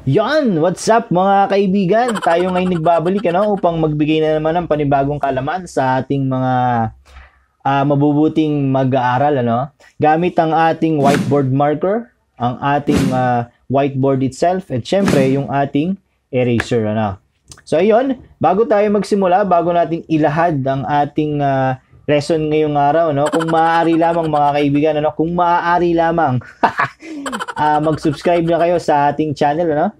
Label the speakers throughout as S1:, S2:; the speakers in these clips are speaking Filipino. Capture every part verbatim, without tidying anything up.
S1: Yan! What's up mga kaibigan? Tayo ngayon nagbabalik ano, upang magbigay na naman ng panibagong kalaman sa ating mga uh, mabubuting mag-aaral. Ano? Gamit ang ating whiteboard marker, ang ating uh, whiteboard itself, at syempre yung ating eraser. Ano? So ayun, bago tayo magsimula, bago natin ilahad ang ating uh, lesson ngayong araw, no? Kung maaari lamang mga kaibigan, ano? Kung maaari lamang uh, mag-subscribe na kayo sa ating channel, ano?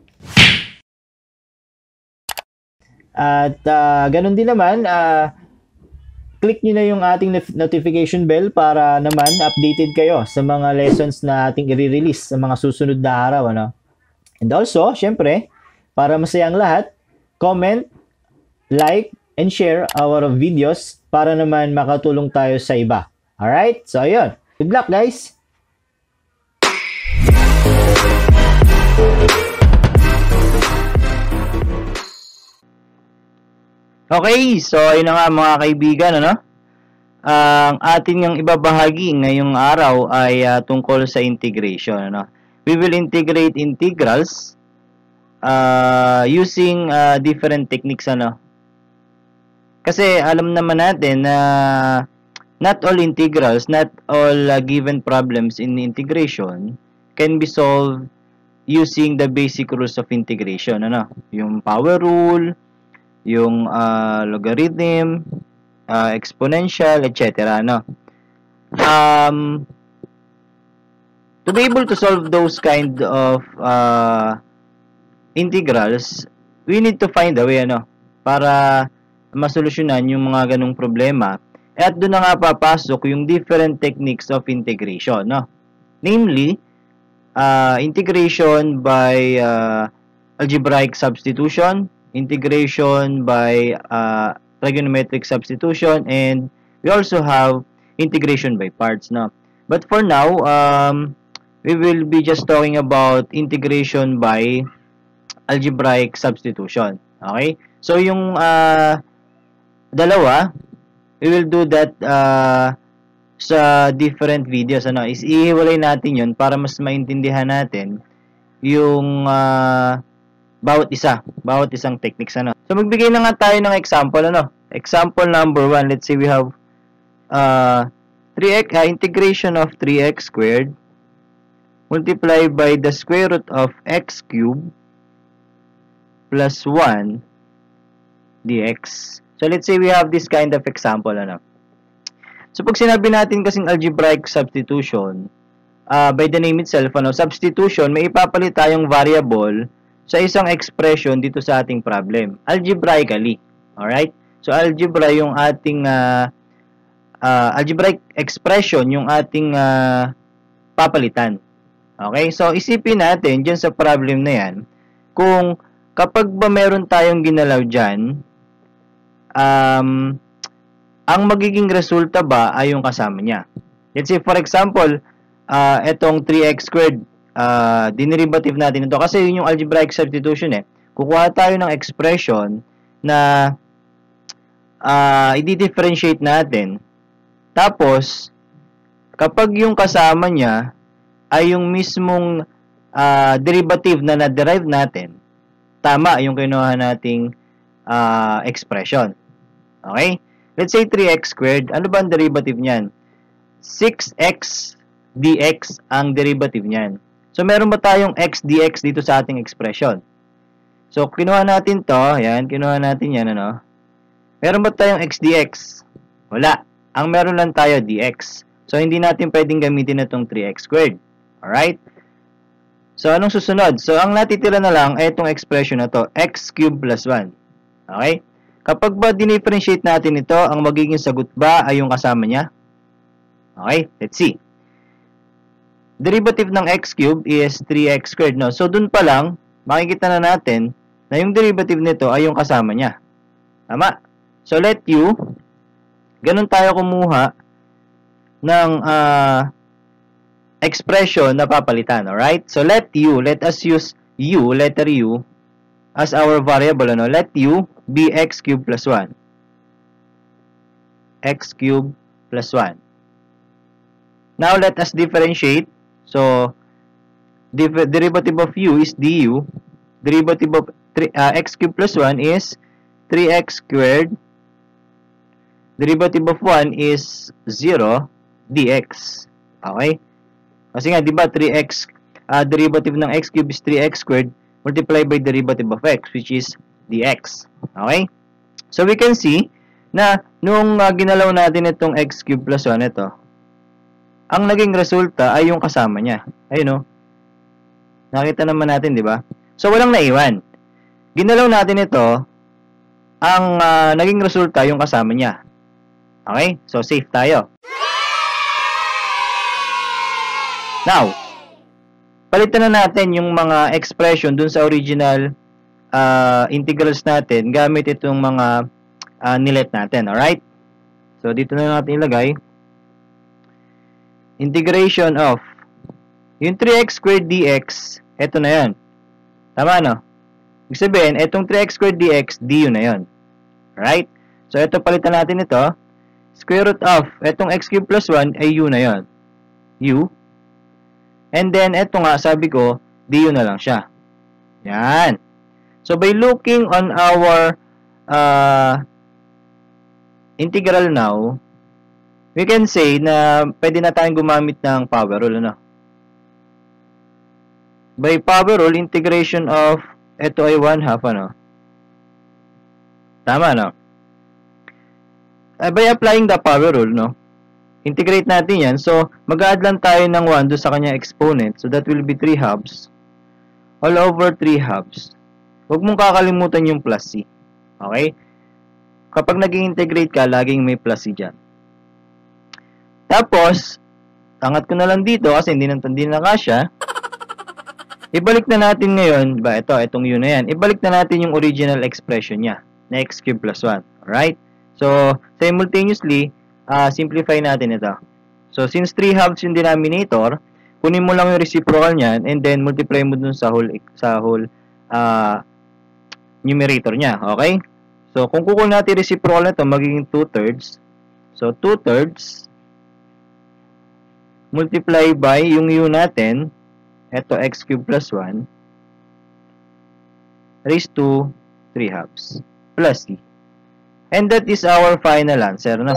S1: At uh, ganun din naman, uh, click nyo na yung ating notification bell para naman updated kayo sa mga lessons na ating i-release sa mga susunod na araw, ano? And also, syempre, para masayang lahat, comment, like, and share our videos para naman makatulong tayo sa iba. Alright? So, ayun. Good luck, guys!
S2: Okay, so ayun na nga mga kaibigan, ano? Ang uh, atin yung ibabahagi ngayong araw ay uh, tungkol sa integration, ano? We will integrate integrals uh, using uh, different techniques, ano? Kasi alam naman natin na uh, not all integrals, not all uh, given problems in integration can be solved using the basic rules of integration, ano? Yung power rule, yung uh, logarithm, uh, exponential, et cetera. No? Um, to be able to solve those kind of uh, integrals, we need to find a way, ano, para masolusyonan yung mga ganong problema. At doon na nga papasok yung different techniques of integration. No? Namely, uh, integration by uh, algebraic substitution, integration by uh, trigonometric substitution, and we also have integration by parts. No? But for now, um, we will be just talking about integration by algebraic substitution. Okay? So, yung uh, dalawa, we will do that uh, sa different videos. Ano? Is ihiwalay natin yun para mas maintindihan natin yung uh, bawat isa, bawat isang techniques, ano. So magbigay na nga tayo ng example, ano. Example number one, let's say we have uh, three x uh, integration of three x squared multiplied by the square root of x cubed plus one dx. So let's say we have this kind of example, ano. So pag sinabi natin kasing algebraic substitution, uh, by the name itself, ano, substitution, may ipapalit tayong variable sa isang expression dito sa ating problem, algebraically. Alright? So, algebra yung ating uh, uh, algebraic expression yung ating uh, papalitan. Okay? So, isipin natin dyan sa problem na yan, kung kapag ba meron tayong ginalaw dyan, um, ang magiging resulta ba ay yung kasama niya. Let's say, for example, uh, itong three x squared, Uh, dinerivative natin ito kasi yun yung algebraic substitution eh. Kukuha tayo ng expression na uh, i-differentiate natin. Tapos, kapag yung kasama niya ay yung mismong uh, derivative na na-derive natin, tama yung kinuha nating uh, expression. Okay? Let's say three x squared. Ano ba ang derivative niyan? six x dx ang derivative niyan. So, meron ba tayong x dx dito sa ating expression? So, kinuha natin to. Ayan, kinuha natin yan, ano? Meron ba tayong x dx? Wala. Ang meron lang tayo, dx. So, hindi natin pwedeng gamitin itong three x squared. Alright? So, anong susunod? So, ang natitira na lang ay itong expression na to, x cubed plus one. Okay? Kapag ba dinifferentiate natin ito, ang magiging sagot ba ay yung kasama niya? Okay? Let's see. Derivative ng x cubed is three x squared, no? So, dun pa lang, makikita na natin na yung derivative nito ay yung kasama niya. Tama? So, let u, ganun tayo kumuha ng uh, expression na papalitan, alright? So, let u, let us use u, letter u, as our variable, ano? Let u be x cubed plus one. X cubed plus one. Now, let us differentiate. So, derivative of u is du. derivative of three, uh, x cubed plus one is three x squared. Derivative of one is zero dx. Okay? Kasi nga, di ba, three x, uh, derivative ng x cubed is three x squared multiplied by derivative of x, which is dx. Okay? So, we can see na nung uh, ginalaw natin itong x cubed plus one, ito, ang naging resulta ay yung kasama niya. Ayun, no? Nakita naman natin, di ba? So, walang naiwan. Ginalaw natin ito, ang uh, naging resulta yung kasama niya. Okay? So, safe tayo. Now, palitan na natin yung mga expression dun sa original uh, integrals natin gamit itong mga uh, nilet natin. Alright? So, dito na natin ilagay. Integration of yung three x squared dx, eto na yan. Tama, no? Ibig sabihin, etong three x squared dx, du na yan. Alright? So, eto palitan natin ito. Square root of, etong x cubed plus one ay u na yan. U. And then, eto nga, sabi ko, du na lang siya. Yan. So, by looking on our uh, integral now, we can say na pwede na tayong gumamit ng power rule, ano? By power rule, integration of, ito ay one half, ano? Tama, no? Uh, by applying the power rule, no? Integrate natin yan. So, mag-add lang tayo ng one doon sa kanya exponent. So, that will be three halves. All over three halves. Huwag mong kakalimutan yung plus c. Okay? Kapag nag-integrate ka, laging may plus c dyan. Tapos, angat ko na lang dito kasi hindi nang hindi na kasya. Ibalik na natin ngayon, ba ito, itong u na yan. Ibalik na natin yung original expression niya, na x cubed plus one. Alright? So, simultaneously, uh, simplify natin ito. So, since three halves yung denominator, kunin mo lang yung reciprocal niyan and then multiply mo dun sa whole, sa whole uh, numerator niya. Okay? So, kung kukunin natin reciprocal na ito, magiging two thirds. So, two thirds multiply by yung u natin, ito x cubed plus one, raised to three halves, plus c. And that is our final answer, no?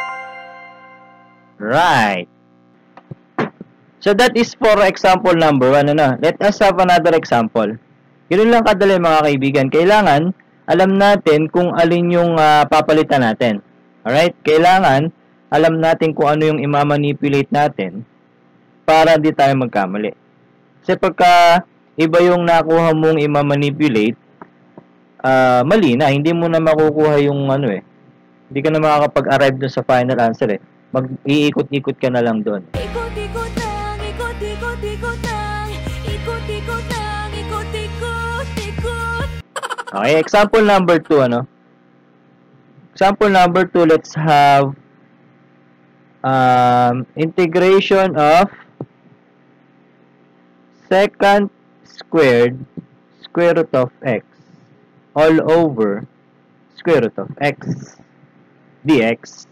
S2: Right. So, that is for example number one, ano? Let us have another example. Yun lang kadali, mga kaibigan. Kailangan, alam natin kung alin yung uh, papalitan natin. Alright? Kailangan, alam natin kung ano yung imamanipulate natin para di tayo magkamali. Kasi pagka iba yung nakuha mong imamanipulate, uh, mali na. Hindi mo na makukuha yung ano eh. Hindi ka na makakapag-arrive dun sa final answer eh. Mag-iikot-ikot ka na lang dun.
S3: Ikot-ikot lang, ikot-ikot-ikot lang, ikot-ikot lang, ikot-ikot-ikot.
S2: Okay, example number two, ano? Example number two, let's have um, integration of secant squared square root of x all over square root of x dx.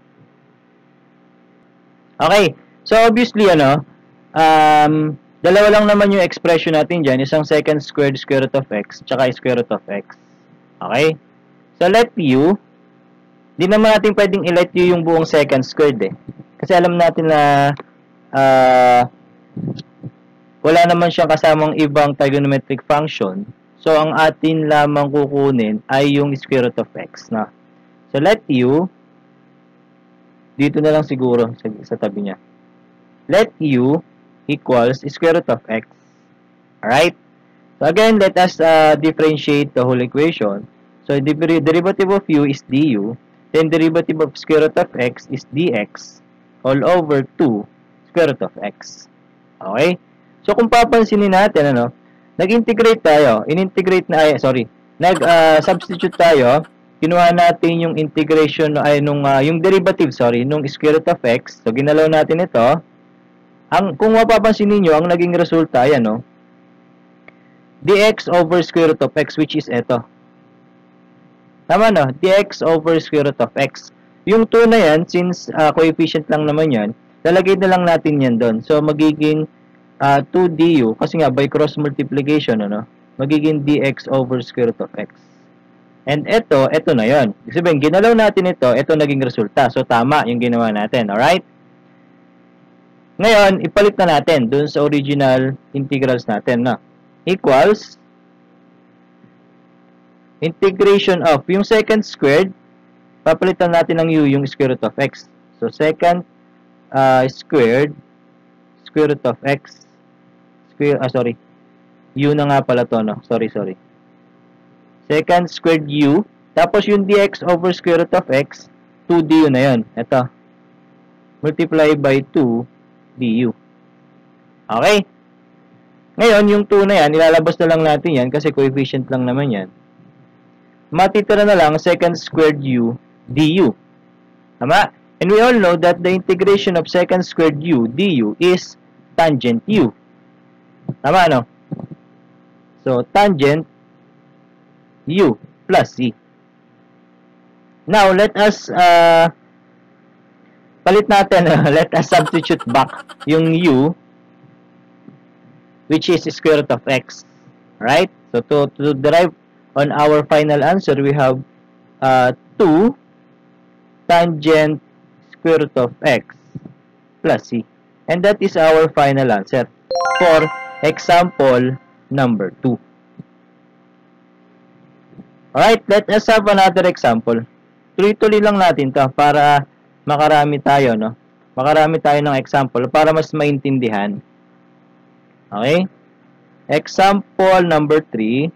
S2: Okay, so obviously, ano, um, dalawa lang naman yung expression natin dyan, isang secant squared square root of x, tsaka square root of x. Okay? So, let u, di naman natin pwedeng i-let u yung buong secant squared eh. Kasi alam natin na uh, wala naman siyang kasamang ibang trigonometric function. So, ang atin lamang kukunin ay yung square root of x. Na. So, let u, dito na lang siguro sa, sa tabi niya. Let u equals square root of x. Alright? So, again, let us uh, differentiate the whole equation. So, the derivative of u is du. Then, derivative of square root of x is dx all over two square root of x. Okay? So, kung papansinin natin, ano, nag-integrate tayo. In-integrate na, ay, sorry, nag-substitute uh, tayo. Kinuha natin yung integration, ay, nung, uh, yung derivative, sorry, nung square root of x. So, ginalaw natin ito. Ang, kung mapapansin niyo ang naging resulta, ayan, no, dx over square root of x, which is ito. Tama, no? Dx over square root of x. Yung two na yan, since uh, coefficient lang naman yan, lalagay na lang natin yan doon. So, magiging uh, two du, kasi nga, by cross multiplication, ano, magiging dx over square root of x. And ito, ito na yon. Ibig sabihin, ginalaw natin ito, ito naging resulta. So, tama yung ginawa natin. Alright? Ngayon, ipalit na natin dun sa original integrals natin. No? Equals integration of yung second squared, papalitan natin ng u yung square root of x. So, second uh, squared square root of x square, ah, sorry. U na nga pala to, no? Sorry, sorry. Second squared u, tapos yung dx over square root of x, two du na yun. Ito. Multiply by two du. Okay? Ngayon, yung two na yan, ilalabas na lang natin yan kasi coefficient lang naman yan. Matitira na lang second squared u du. Tama? And we all know that the integration of second squared u du is tangent u. Tama, no? So, tangent u plus c. Now, let us uh, palit natin, uh, let us substitute back yung u, which is square root of x. Right? So, to, to derive on our final answer, we have uh, two tangent square root of x plus c. And that is our final answer for example number two. Alright, let us have another example. Tuloy-tuloy lang natin to para makarami tayo, no? Makarami tayo ng example para mas maintindihan. Okay? Example number three.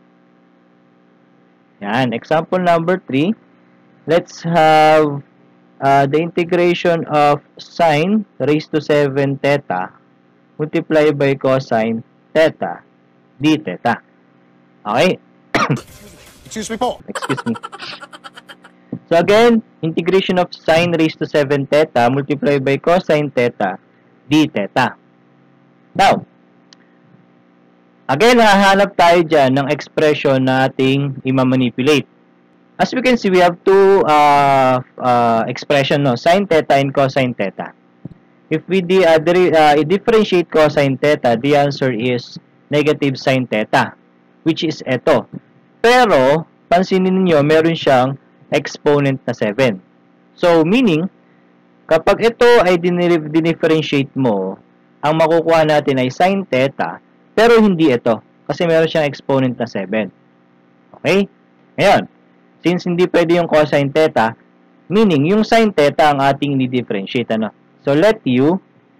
S2: Yan, example number three. Let's have uh, the integration of sine raised to seven theta multiplied by cosine theta d theta. Okay?
S4: Excuse me po.
S2: Excuse me. So again, integration of sine raised to seven theta multiplied by cosine theta d theta. Now, again, hahanap tayo dyan ng expression na ating i-manipulate. As we can see, we have two uh, uh, expression, no? Sine theta and cosine theta. If we di, uh, di, uh, differentiate cosine theta, the answer is negative sine theta, which is ito. Pero, pansinin niyo meron siyang exponent na seven. So, meaning, kapag ito ay dinifferentiate mo, ang makukuha natin ay sine theta, pero hindi ito, kasi meron siyang exponent na seven. Okay? Ngayon, since hindi pwede yung cosine theta, meaning, yung sine theta ang ating ni-differentiate. Ano? So, let u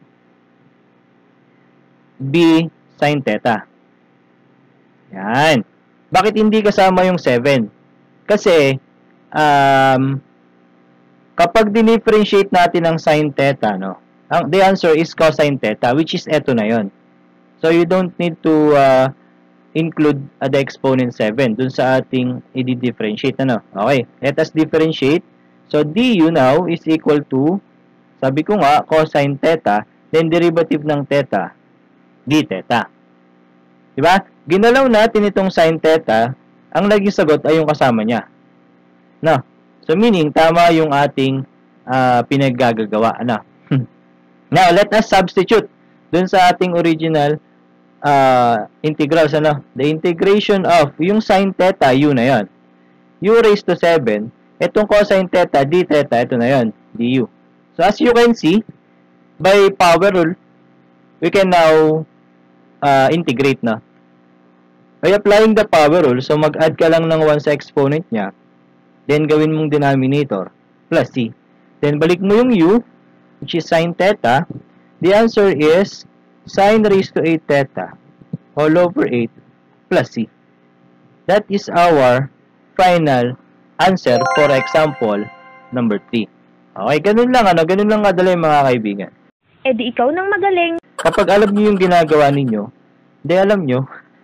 S2: be sine theta. Yan. Bakit hindi kasama yung seven? Kasi, um, kapag dinifferentiate natin ang sine theta, no, ang, the answer is cosine theta, which is eto na yon. So, you don't need to uh, include uh, the exponent seven dun sa ating i-differentiate. Ano? Okay, let us differentiate. So, du now is equal to, sabi ko nga, cosine theta, then derivative ng theta, d theta. Diba? Ginalaw natin itong sine theta, ang naging sagot ay yung kasama niya. No? So, meaning, tama yung ating uh, pinaggagawa. Ano? Now, let us substitute dun sa ating original uh, integrals. Ano? The integration of yung sine theta, u na yon. U raised to seven, itong cosine theta, d theta, ito na yon, du. So, as you can see, by power rule, we can now uh, integrate na. By applying the power rule, so mag-add ka lang ng one sa exponent niya, then gawin mong denominator, plus c. Then balik mo yung u, which is sine theta, the answer is sine raised to eight theta, all over eight, plus c. That is our final answer for example number three. Okay, ganun lang, ano, ganun lang kadali mga kaibigan.
S3: Eh di ikaw nang magaling.
S2: Kapag alam niyo yung ginagawa ninyo, hindi alam niyo.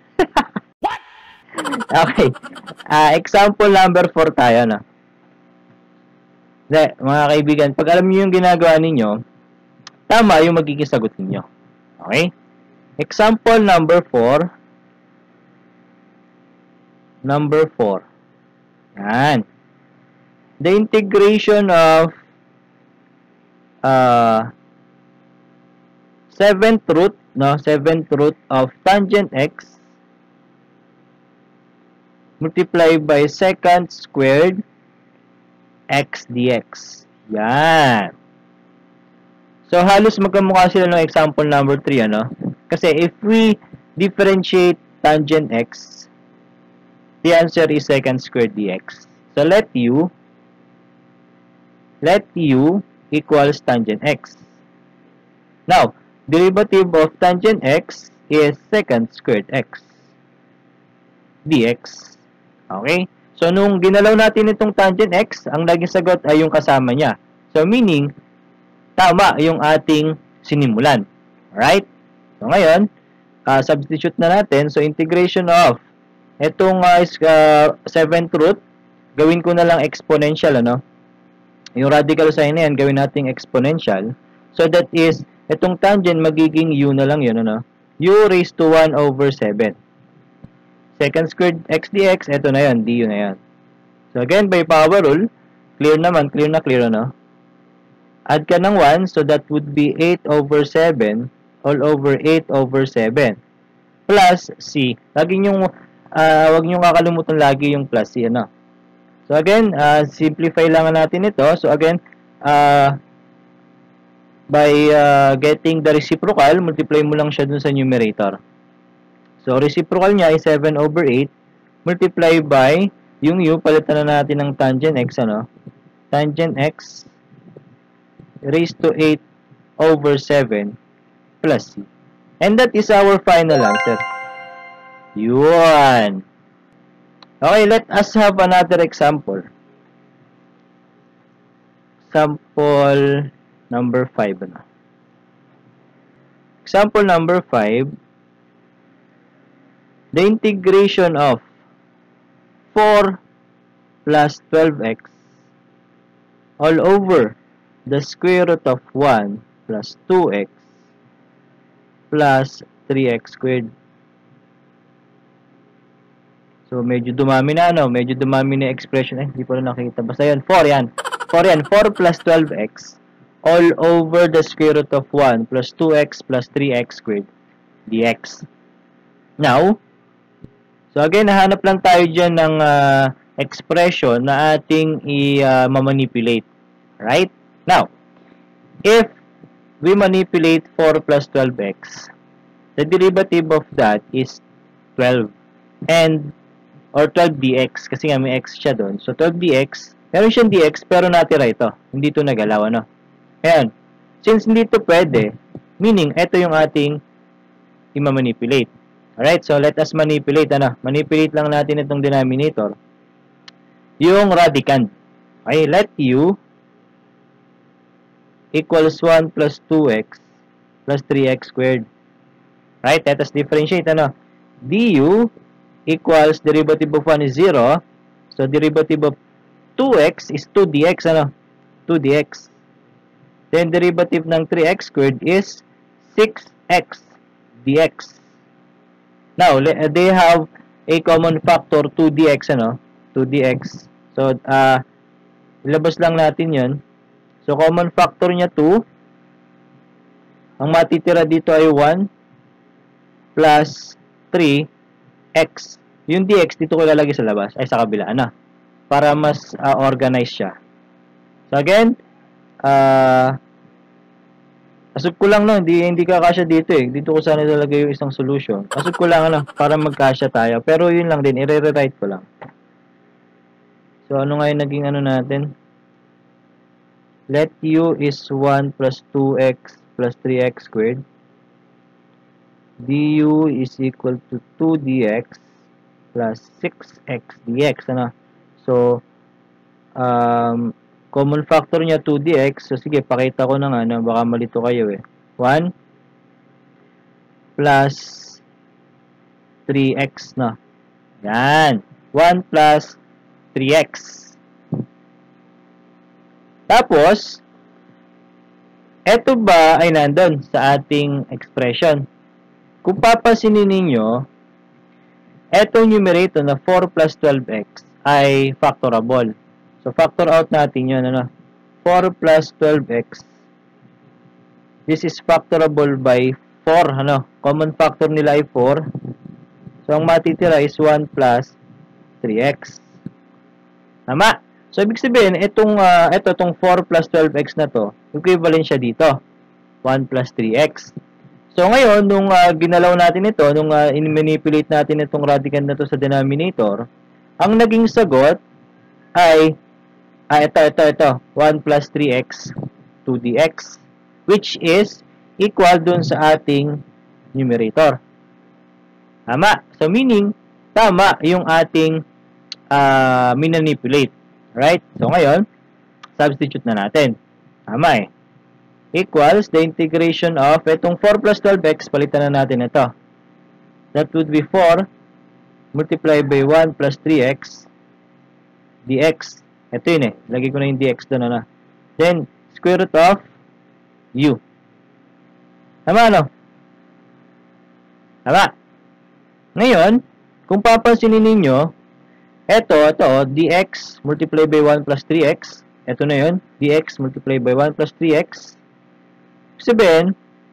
S2: Okay. Uh, example number four tayo, no? De, mga kaibigan, pag alam niyo yung ginagawa ninyo, tama yung magiging sagot ninyo. Okay? Example number four. Number four. Yan. The integration of uh, seventh root, no? seventh root of tangent x multiply by secant squared x dx. Yan. So, halos magkamukha sila ng example number three, ano? Kasi if we differentiate tangent x, the answer is secant squared dx. So, let u, let u equals tangent x. Now, derivative of tangent x is secant squared x dx. Okay? So, nung ginalaw natin itong tangent x, ang naging sagot ay yung kasama niya. So, meaning, tama yung ating sinimulan. Alright? So, ngayon, uh, substitute na natin. So, integration of itong uh, uh, seventh root, gawin ko na lang exponential, ano? Yung radical sign na yan, gawin natin exponential. So, that is, itong tangent, magiging u na lang yun, ano? U raised to one over seven. Secant squared x dx, ito na yun, du na yan. So, again, by power rule, clear naman, clear na clear, ano? Add ka ng one, so that would be eight over seven all over eight over seven. Plus c. Lagi nyong, uh, wag nyong kakalimutan lagi yung plus c, ano? So, again, uh, simplify lang natin ito. So, again, uh, by uh, getting the reciprocal, multiply mo lang siya dun sa numerator. So, reciprocal niya is seven over eight multiply by yung u, palitan na natin ng tangent x, ano? Tangent x raised to eight over seven plus c. And that is our final answer. Yun. Okay, let us have another example. Example number five. Ano? Example number five. The integration of four plus twelve x all over the square root of one plus two x plus three x squared. So, medyo dumami na, ano? Medyo dumami na expression. Eh, hindi ko na nakita. Basta yan, four yan. four yan. four plus twelve x all over the square root of one plus two x plus three x squared dx. Now, so again, nahanap lang tayo dyan ng uh, expression na ating i-manipulate. Uh, right? Now, if we manipulate four plus twelve x, the derivative of that is twelve. And, or twelve dx, kasi nga may x siya doon. So, twelve dx, meron siyang dx, pero natira ito. Hindi ito nagalaw, ano? Ayan. Since hindi ito pwede, meaning, ito yung ating i-manipulate. Alright, so let us manipulate, ano? Manipulate lang natin itong denominator. Yung radicand. Okay, let u equals one plus two x plus three x squared. Right, let us differentiate, ano? Du equals derivative of one is zero. So, derivative of two x is two dx, ano? two dx. Then, derivative ng three x squared is six x dx. Now, they have a common factor two dx, ano? two dx. So, uh, ilabas lang natin yun. So, common factor niya two. Ang matitira dito ay one plus three x. Yung dx, dito ko lalagay sa labas. Ay, sa kabila, ano? Para mas uh, organized siya. So, again, uh, asub ko lang, no? Hindi, hindi kakasya dito, eh. Dito ko sana lalagay yung isang solution. Asub ko lang, ano? Para magkasya tayo. Pero, yun lang din. I-rewrite ko lang. So, ano nga yung naging ano natin? Let u is one plus two x plus three x squared. Du is equal to two dx plus six x dx. Ano? So, um, common factor niya two dx. So, sige, pakita ko na nga. Ano, baka malito kayo eh. one plus three x na. Yan. one plus three x. Tapos, eto ba ay nandun sa ating expression? Kung papansinin ninyo, etong numerator na four plus twelve x ay factorable. So, factor out natin yun. Ano? four plus twelve x. This is factorable by four. Ano? Common factor nila ay four. So, ang matitira is one plus three x. Tama? So, ibig sabihin, itong, uh, ito, itong four plus twelve x na to, equivalent siya dito. one plus three x. So, ngayon, nung uh, ginalaw natin ito, nung uh, in-manipulate natin itong radicand na to sa denominator, ang naging sagot ay, ah, ito, ito, ito, one plus three x, two d x, which is equal dun sa ating numerator. Tama. So, meaning, tama yung ating uh, minanipulate. Right? So, ngayon, substitute na natin. Tama eh. Equals the integration of itong four plus twelve x, palitan na natin ito. That would be four multiplied by one plus three x dx. Ito yun eh. Lagay ko na yung dx doon. Ano? Then, square root of u. Tama, ano? Tama. Ngayon, kung papansinin ninyo, ito, ito, dx multiplied by one plus three x. Ito na yun. Dx multiplied by one plus three x. Sabihin,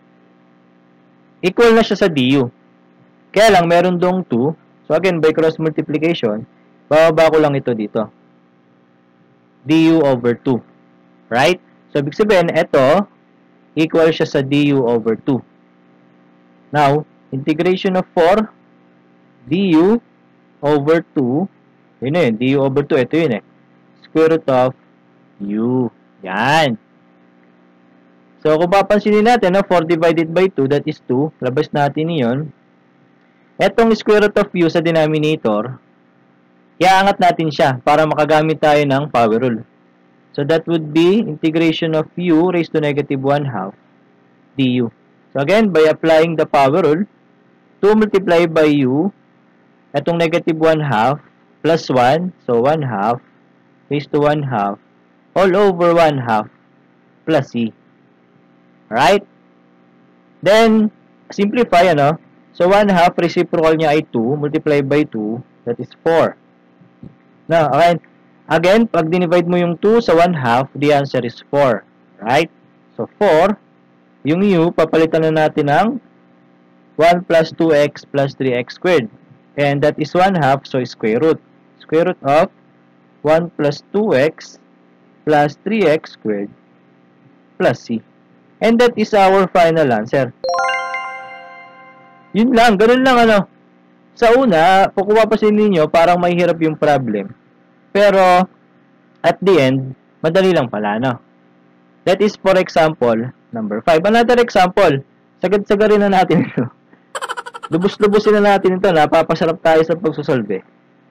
S2: equal na siya sa du. Kaya lang, meron dong two. So, again, by cross multiplication, bababa ko lang ito dito. Du over two. Right? So, ibig sabihin, ito, equal siya sa du over two. Now, integration of four, du over two, yun na yun, du over two, ito yun eh. Square root of u. Yan. So, kung papansinin natin, no, four divided by two, that is two. Labas natin yun. Etong square root of u sa denominator, iaangat natin siya para makagamit tayo ng power rule. So, that would be integration of u raised to negative one half du. So, again, by applying the power rule, two multiplied by u, etong negative one half, plus one, so one half, raised to one half, all over one half, plus c. Right? Then, simplify, ano? So, one half, reciprocal niya ay two, multiplied by two, that is four. Now, okay. Again, pag dinivide mo yung two sa one half, the answer is four. Right? So, four, yung u, papalitan na natin ng one plus two x plus three x squared. And that is one half, so square root. Square root of one plus two x plus three x squared plus c. And that is our final answer. Yun lang, ganun lang ano. Sa una, kung papasin ninyo, parang may hirap yung problem. Pero, at the end, madali lang pala, no? That is, for example, number five. Another example, sagad-sagarin na natin ito. Lubos-lubosin na natin ito, napapasarap tayo sa pagsusolve.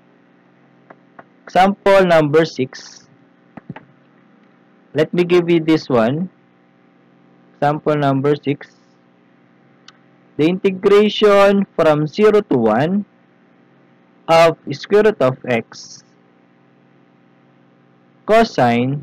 S2: Example number six. Let me give you this one. Example number six. The integration from zero to one of square root of x cosine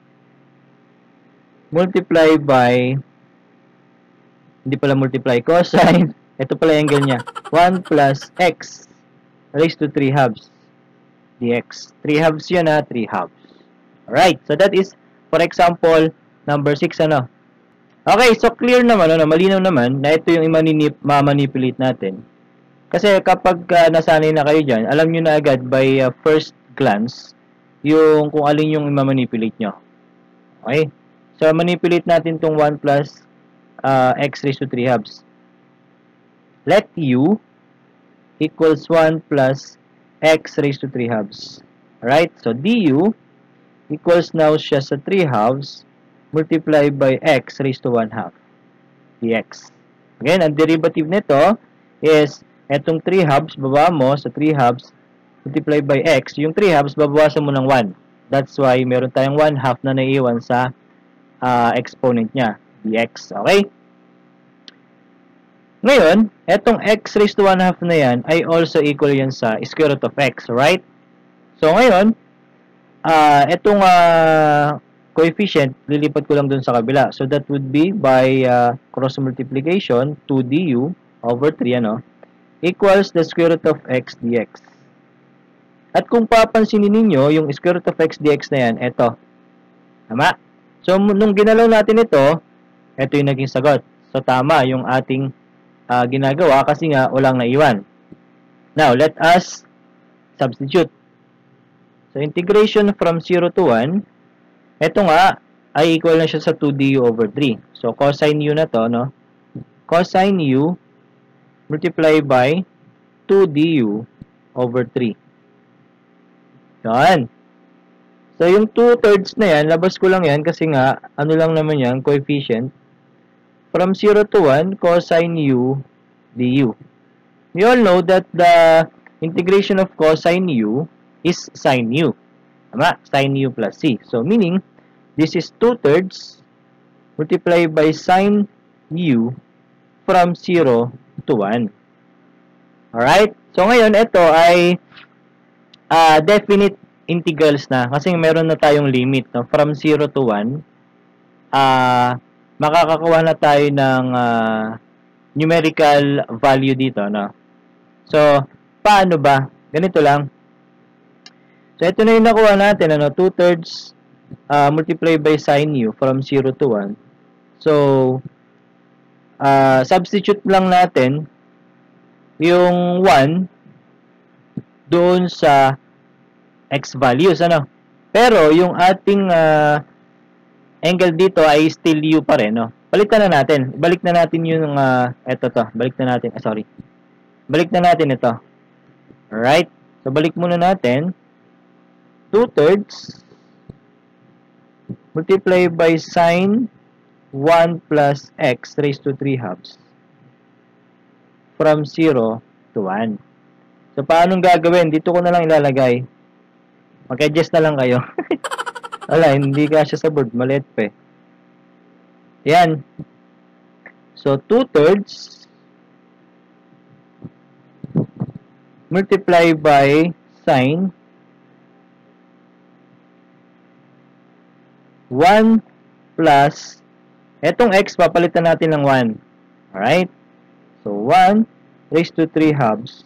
S2: multiply by, hindi pala multiply, cosine, ito pala yung ganyan, one plus x raised to three halves dx. three halves yun ha, three halves. Alright, so that is, for example, number six, ano? Okay, so clear naman, ano, malinaw naman na ito yung ma-manipulate natin. Kasi kapag uh, nasanay na kayo dyan, alam nyo na agad by uh, first glance yung kung alin yung ma-manipulate nyo. Okay? So, manipulate natin itong one plus uh, x raised to three halves. Let u equals one plus x raised to three halves. Alright? So, du equals now siya sa three halves multiplied by x raised to one half dx. Again, ang derivative nito is etong three halves, baba mo sa three halves multiplied by x. Yung three halves, babawasan mo ng one. That's why meron tayong one half na naiiwan sa uh, exponent niya, dx. Okay? Ngayon, etong x raised to one half na yan ay also equal yan sa square root of x, right? So, ngayon, uh, etong uh, coefficient, lilipat ko lang dun sa kabila. So, that would be by uh, cross multiplication, two du over three, ano, equals the square root of x dx. At kung papansinin ninyo, yung square root of x dx na yan, eto. Tama? So, nung ginalaw natin ito, ito yung naging sagot. So, tama yung ating uh, ginagawa kasi nga walang naiwan. Now, let us substitute. So, integration from zero to one, ito nga, ay equal na siya sa two d u over three. So, cosine u na to, no? Cosine u multiply by two d u over three. Yan. So, yung two thirds na yan, labas ko lang yan kasi nga, ano lang naman yan, coefficient. From zero to one, cosine u du. We all know that the integration of cosine u is sine u. Tama? Sine u plus c. So, meaning, this is two thirds multiplied by sine u from zero to one. Alright? So, ngayon, ito ay uh, definite integrals na. Kasi meron na tayong limit. No? From zero to one, uh, makakakuha na tayo ng uh, numerical value dito. No? So, paano ba? Ganito lang. So, ito na yung nakuha natin. Ano? two thirds uh, multiplied by sine u from zero to one. So, uh, substitute lang natin yung one doon sa x values. Ano? Pero, yung ating uh, angle dito ay still u pa rin. No? Balikan na natin. Balik na natin yung, uh, eto to. Balik na natin. Ah, sorry. Balik na natin ito. Alright? So, balik muna natin. two thirds multiply by sine one plus x raised to three halves from zero to one. So, paanong gagawin? Dito ko na lang ilalagay. Mag-adjust na lang kayo. Wala, hindi ka siya sa board. Maliit pa eh. Yan. So, two thirds multiply by sine one plus etong x, papalitan natin ng one. Alright? So, one raised to three halves.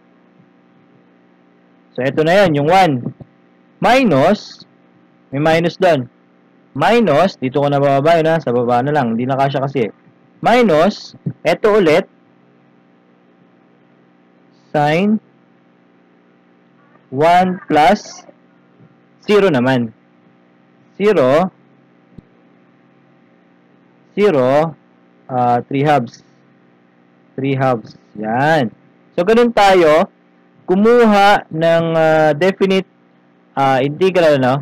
S2: So, eto na yan, yung one. Minus, may minus doon. Minus, dito ko na bababa yun ha, sa baba na lang, hindi na kasya kasi. Minus, eto ulit, sine one plus zero naman. zero, zero, uh, three halves. three halves. Yan. So, ganun tayo, kumuha ng uh, definite uh, integral, no?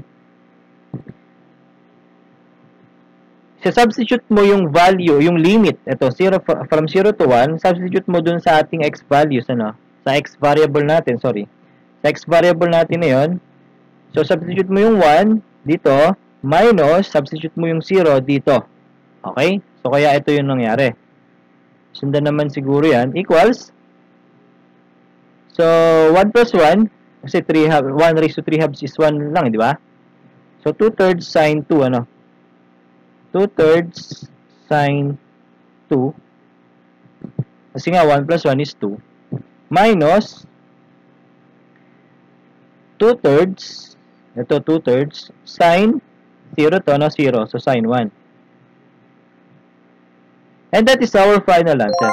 S2: Substitute mo yung value, yung limit, ito, zero, from zero to one, substitute mo dun sa ating x values, ano? Sa x variable natin, sorry. Sa x variable natin na yun. So, substitute mo yung one dito, minus, substitute mo yung zero dito. Okay? So, kaya ito yung nangyari. Sundan naman siguro yan, equals. So, one plus one, kasi three halves, one raised to three halves is one lang, di ba? So, two thirds sine two, ano? two thirds sine two. Kasi nga, one plus one is two. Minus, two thirds, ito two thirds, sine zero to, no? zero. So, sine one. And that is our final answer.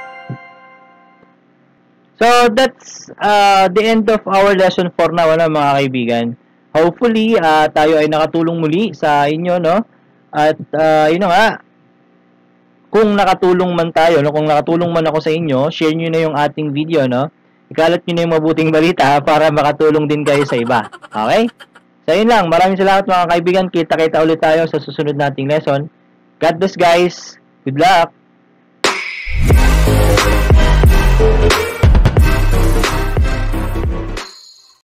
S2: So, that's uh, the end of our lesson for now, ano, mga kaibigan. Hopefully, uh, tayo ay nakatulong muli sa inyo, no? At, uh, yun nga, kung nakatulong man tayo, no? Kung nakatulong man ako sa inyo, share nyo na yung ating video, no? Ikalat nyo na yung mabuting balita para makatulong din kayo sa iba. Okay? So, yun lang. Maraming salamat, mga kaibigan. Kita-kita ulit tayo sa susunod nating lesson. God bless, guys. Good luck!